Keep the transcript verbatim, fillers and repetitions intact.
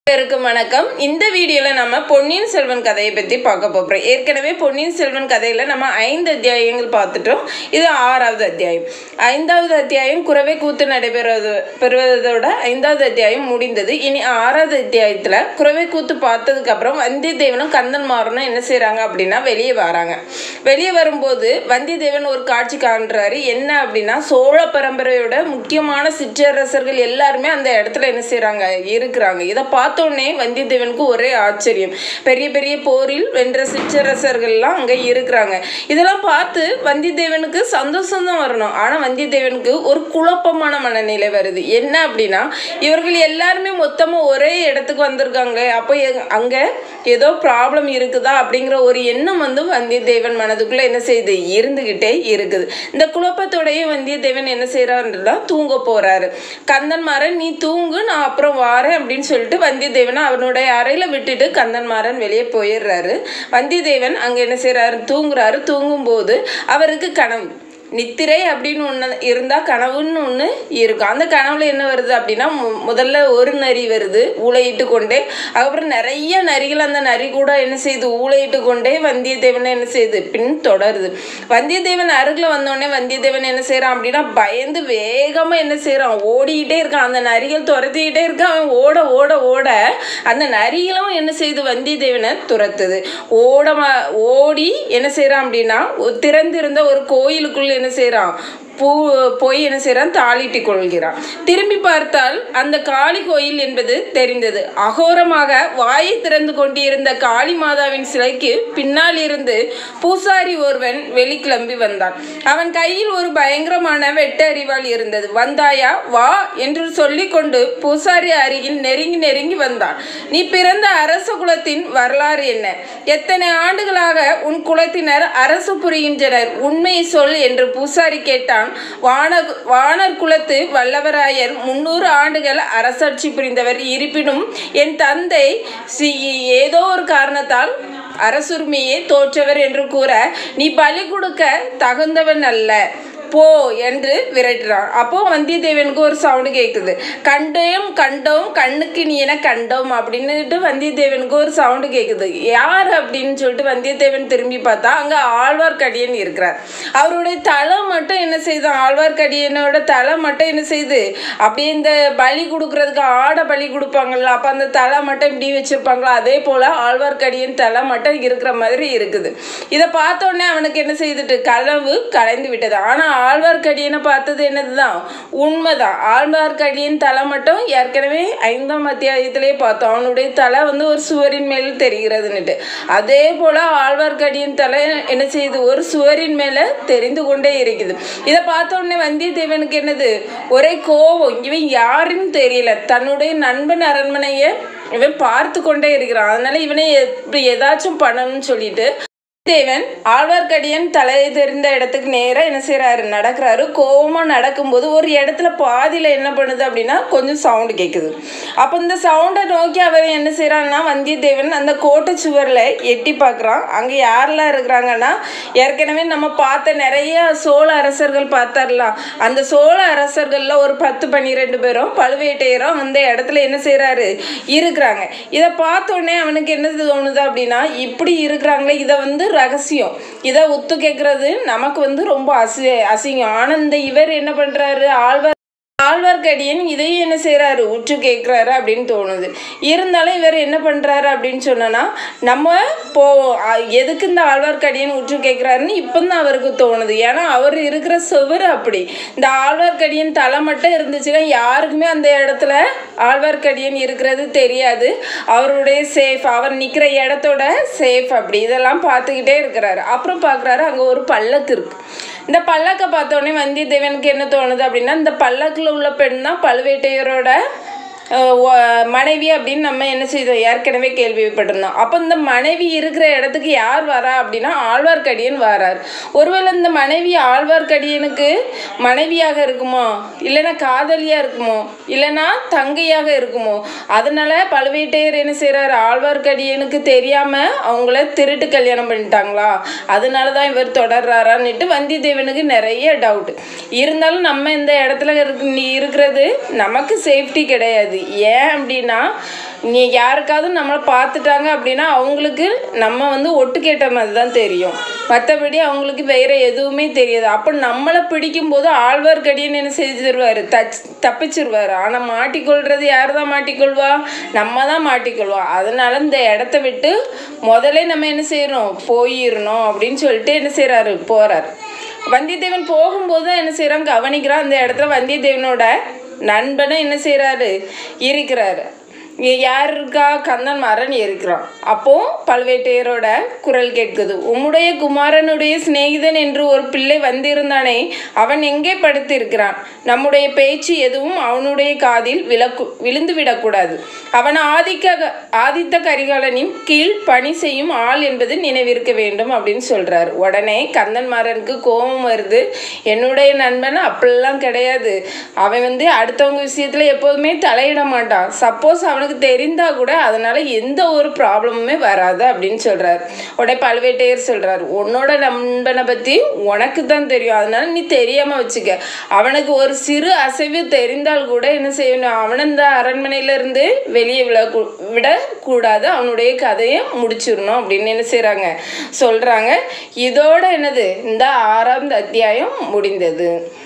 வணக்கம். இந்த வீடியோல நம்ம பொன்னியின் செல்வன் கதையை பத்தி பார்க்க போறோம். ஏற்கனவே பொன்னியின் செல்வன் கதையில நம்ம ஐந்து அத்தியாயங்கள் பார்த்துட்டோம். இது ஆறாவது அத்தியாயம். ஐந்தாவது அத்தியாயம் குறவை கூத்து நடைபெறுவது பெறுவதோட ஐந்தாவது அத்தியாயம் முடிந்தது. இனி ஆறாவது அத்தியாயத்துல குறவை கூத்து பார்த்ததுக்கு அப்புறம் வந்தியத்தேவனும் கந்தன்மாறனும் என்ன செய்யறாங்க அப்படின்னா வெளியே வராங்க. வெளியே வரும்போது வந்தியத்தேவன் ஒரு காட்சி காண்றாரு. என்ன அப்படின்னா சோழ பரம்பரையோட முக்கியமான சிற்றரசர்கள் எல்லாருமே அந்த இடத்துல என்ன செய்யறாங்க இருக்கிறாங்க. இதை பார்த்தோன்னே வந்தியத்தேவனுக்கு ஒரே ஆச்சரியம். பெரிய பெரிய போரில் வென்ற சிற்றரசர்கள்லாம் அங்க இருக்கிறாங்க. இதெல்லாம் பார்த்து வந்தியத்தேவனுக்கு சந்தோஷம் தான் வரணும். ஆனா வந்தியத்தேவனுக்கு ஒரு குழப்பமான மனநிலை வருது. என்ன அப்படின்னா இவர்கள் எல்லாருமே மொத்தமா ஒரே இடத்துக்கு வந்திருக்காங்க. அப்போ அங்க ஏதோ ப்ராப்ளம் இருக்குதா அப்படிங்கிற ஒரு எண்ணம் வந்து வந்தியத்தேவன் மனதுக்குள்ள என்ன செய்யுது இருந்துகிட்டே இருக்குது. இந்த குழப்பத்தோடய வந்தியத்தேவன் என்ன செய்யறாருன்னா தூங்க போறாரு. கந்தன்மாறன் நீ தூங்கு, நான் அப்புறம் வாரேன் அப்படின்னு சொல்லிட்டு வந்தியத்தேவனை அவனுடைய அறையில விட்டுட்டு கந்தன்மாறன் வெளியே போயிடுறாரு. வந்தியத்தேவன் அங்க என்ன செய்யறாரு தூங்குறாரு. தூங்கும் போது அவருக்கு கனவு நித்திரை அப்படின்னு ஒன்று இருந்தால் கனவுன்னு ஒன்று இருக்கும். அந்த கனவுல என்ன வருது அப்படின்னா முதல்ல ஒரு நரி வருது ஊளையிட்டு கொண்டே. அதுக்கப்புறம் நிறைய நரிகள் அந்த நரி கூட என்ன செய்யுது ஊளையிட்டு கொண்டே வந்தியத்தேவனை என்ன செய்யுது பின் தொடருது. வந்தியத்தேவன் அருகில் வந்தோடனே வந்தியத்தேவன் என்ன செய்யறான் அப்படின்னா பயந்து வேகமாக என்ன செய்யறான் ஓடிக்கிட்டே இருக்கான். அந்த நரிகள் துரத்திக்கிட்டே இருக்கான். அவன் ஓட ஓட ஓட அந்த நரிகளும் என்ன செய்யுது வந்தியத்தேவனை துரத்துது. ஓட ஓடி என்ன செய்யறான் அப்படின்னா திறந்திருந்த ஒரு கோயிலுக்குள்ள என்ன செய்யறான் பூ போய் என்ன செய்யறான் தாளிட்டி கொள்கிறான். திரும்பி பார்த்தால் அந்த காளி கோயில் என்பது தெரிந்தது. அகோரமாக வாயை திறந்து கொண்டிருந்த காளி மாதாவின் சிலைக்கு பின்னால் இருந்து பூசாரி ஒருவன் வெளிக்கிளம்பி வந்தான். அவன் கையில் ஒரு பயங்கரமான வெட்ட அறிவாள் இருந்தது. வந்தாயா வா என்று சொல்லி கொண்டு பூசாரி அருகில் நெருங்கி நெருங்கி வந்தான். நீ பிறந்த அரச குலத்தின் வரலாறு என்ன? எத்தனை ஆண்டுகளாக உன் குலத்தினர் அரசு புரிகின்றனர்? உண்மையை சொல் என்று பூசாரி கேட்டான். வானர் வானர் குலத்து வல்லவராயர் முன்னூறு ஆண்டுகள் அரசாட்சி புரிந்தவர். இருப்பினும் என் தந்தை ஏதோ ஒரு காரணத்தால் அரசுரிமையே தோற்றவர் என்று கூற நீ பலி கொடுக்க தகுந்தவன் அல்ல, போ என்று விரட்டுறான். அப்போ வந்தியத்தேவனுக்கு ஒரு சவுண்டு கேட்குது. கண்டோம் கண்டோம் கண்ணுக்கு நீ என கண்டோம் அப்படின்னுட்டு வந்தியத்தேவனுக்கு ஒரு சவுண்டு கேட்குது. யார் அப்படின்னு சொல்லிட்டு வந்தியத்தேவன் திரும்பி பார்த்தா அங்கே ஆழ்வார்க்கடியன் இருக்கிறார். அவருடைய தலை மட்டும் என்ன செய்தான் ஆழ்வார்க்கடியனோட தலை மட்டும் என்ன செய்யுது அப்படியே இந்த பலி கொடுக்கறதுக்கு ஆடை பலி கொடுப்பாங்கல்ல, அப்போ அந்த தலை மட்டும் இப்படி வச்சிருப்பாங்களா அதே போல ஆழ்வார்க்கடியன் தலை மட்டும் இருக்கிற மாதிரி இருக்குது. இதை பார்த்தோன்னே அவனுக்கு என்ன செய்துட்டு கனவு கலைந்து விட்டது. ஆனால் ஆழ்வார்க்கடியனை பார்த்தது என்னதுதான் உண்மைதான். ஆழ்வார்க்கடியன் தலை மட்டும் ஏற்கனவே ஐந்தாம் அத்தியாயத்திலேயே பார்த்தோம். அவனுடைய தலை வந்து ஒரு சுவரின் மேல் தெரிகிறதுன்னுட்டு. அதே போல ஆழ்வார்க்கடியன் தலை என்ன செய்யுது ஒரு சுவரின் மேல தெரிந்து கொண்டே இருக்குது. இதை பார்த்த உடனே வந்தியத்தேவனுக்கு என்னது ஒரே கோபம். இவன் யாருன்னு தெரியல. தன்னுடைய நண்பன் அரண்மனையை இவன் பார்த்து கொண்டே இருக்கிறான். அதனால இவனை எப்படி ஏதாச்சும் பண்ணணும்னு சொல்லிட்டு தேவன் ஆழ்வார்க்கடியன் தலை தெரிந்த இடத்துக்கு நேராக என்ன செய்யறாரு நடக்கிறாரு. கோபமாக நடக்கும்போது ஒரு இடத்துல பாதியில் என்ன பண்ணுது அப்படின்னா கொஞ்சம் சவுண்டு கேட்குது. அப்போ இந்த சவுண்டை நோக்கி அவர் என்ன செய்யறாங்கன்னா வந்தியத்தேவன் அந்த கோட்டை சுவரில் எட்டி பார்க்குறான். அங்கே யாரெல்லாம் இருக்கிறாங்கன்னா ஏற்கனவே நம்ம பார்த்த நிறைய சோழ அரசர்கள் பார்த்தாரலாம். அந்த சோழ அரசர்களில் ஒரு பத்து பன்னிரெண்டு பேரும் பழுவேட்டையரும் அந்த இடத்துல என்ன செய்யறாரு இருக்கிறாங்க. இதை பார்த்தோடனே அவனுக்கு என்ன தோணுது அப்படின்னா இப்படி இருக்கிறாங்களே இதை வந்து ரகசியம், இதை ஒத்து கேட்கறது நமக்கு வந்து ரொம்ப அசி அசிங்கம் ஆனந்த இவர் என்ன பண்றாரு ஆழ்வார் ஆழ்வார்க்கடியன் இதையும் என்ன செய்யறாரு உற்று கேட்கிறாரு அப்படின்னு தோணுது. இருந்தாலும் இவர் என்ன பண்றாரு அப்படின்னு சொன்னா நம்ம போ எதுக்கு இந்த ஆழ்வார்க்கடியன் உற்று கேட்கிறாருன்னு இப்பதான் அவருக்கு தோணுது. ஏன்னா அவர் இருக்கிற சுவர் அப்படி. இந்த ஆழ்வார்க்கடியன் தலை மட்டும் இருந்துச்சுன்னா யாருக்குமே அந்த இடத்துல ஆழ்வார்க்கடியன் இருக்கிறது தெரியாது. அவருடைய சேஃப் அவர் நிக்கிற இடத்தோட சேஃப் அப்படி இதெல்லாம் பார்த்துக்கிட்டே இருக்கிறாரு. அப்புறம் பார்க்குறாரு அங்கே ஒரு பல்லக்கு இருக்கு. இந்த பல்லக்கை பார்த்தோன்னே வந்தியத்தேவனுக்கு என்ன தோணுது அப்படின்னா இந்த பல்லக்கில் உள்ள பெண் தான் பழுவேட்டையரோட மனைவி அப்படின்னு நம்ம என்ன செய்தோம் ஏற்கனவே கேள்விப்பட்டிருந்தோம். அப்போ இந்த மனைவி இருக்கிற இடத்துக்கு யார் வரா அப்படின்னா ஆழ்வார்க்கடியன் வரார். ஒருவேளை இந்த மனைவி ஆழ்வார்க்கடியனுக்கு மனைவியாக இருக்குமோ, இல்லைன்னா காதலியாக இருக்குமோ, இல்லைன்னா தங்கையாக இருக்குமோ. அதனால பழுவேட்டையர் என்ன செய்கிறார் ஆழ்வார்க்கடியனுக்கு தெரியாமல் அவங்கள திருட்டு கல்யாணம் பண்ணிட்டாங்களா, அதனால தான் இவர் தொடர்றாரான்னுட்டு வந்தியத்தேவனுக்கு நிறைய டவுட். இருந்தாலும் நம்ம இந்த இடத்துல இருக்கு இருக்கிறது நமக்கு சேஃப்டி கிடையாது. ஏன் அப்படின்னா நீ யாருக்காவது நம்மளை பார்த்துட்டாங்க அப்படின்னா அவங்களுக்கு நம்ம வந்து ஒட்டு கேட்ட மாதிரி தான் தெரியும், மற்றபடி அவங்களுக்கு வேறு எதுவுமே தெரியாது. அப்போ நம்மளை பிடிக்கும்போது ஆழ்வார்க்கடியன் என்ன செஞ்சிருவார், தச் தப்பிச்சிருவார். ஆனால் மாட்டிக்கொள்வது யார் தான் மாட்டிக்கொள்வா, நம்ம தான் மாட்டிக்கொள்வோம். அதனால இந்த இடத்த விட்டு முதல்ல நம்ம என்ன செய்யணும், போயிடணும் அப்படின்னு சொல்லிட்டு என்ன செய்கிறாரு, போகிறார். வந்தியத்தேவன் போகும்போது தான் என்ன செய்கிறான், கவனிக்கிறான். அந்த இடத்துல வந்தியத்தேவனோட நண்பனை என்ன செய்கிறாரு, இருக்கிறாரு. யார் இருக்கா, கந்தன் மாறன் இருக்கிறான். அப்போ பழுவேட்டையரோட குரல் கேட்குது, உம்முடைய குமாரனுடைய சிநேகிதன் என்று ஒரு பிள்ளை வந்திருந்தானே, அவன் எங்கே படுத்திருக்கிறான்? நம்முடைய பேச்சு எதுவும் அவனுடைய காதில் விழக்கு விழுந்து விடக்கூடாது. அவன் ஆதிக்க ஆதித்த கரிகாலனின் கீழ் பணி செய்யும் ஆள் என்பது நினைவிருக்க வேண்டும் அப்படின்னு சொல்றாரு. உடனே கந்தன் மாறனுக்கு கோபம் வருது. என்னுடைய நண்பன் அப்படிலாம் கிடையாது, அவன் வந்து அடுத்தவங்க விஷயத்துல எப்போதுமே தலையிட மாட்டான். சப்போஸ் அவன் அவனுக்கு தெரிந்தா கூட அதனால எந்த ஒரு ப்ராப்ளமுமே வராது அப்படின்னு சொல்றாரு. உடனே பழுவேட்டையர் சொல்றாரு, உன்னோட நண்பனை பத்தி உனக்கு தான் தெரியும், அதனால நீ தெரியாம வச்சுக்க. அவனுக்கு ஒரு சிறு அசைவு தெரிந்தால் கூட என்ன செய்யணும், அவன் இந்த அரண்மனையில இருந்து வெளியே விட விடக்கூடாது, அவனுடைய கதையை முடிச்சிடணும் அப்படின்னு என்ன செய்யறாங்க, சொல்றாங்க. இதோட என்னது, இந்த ஆறாவது அத்தியாயம் முடிந்தது.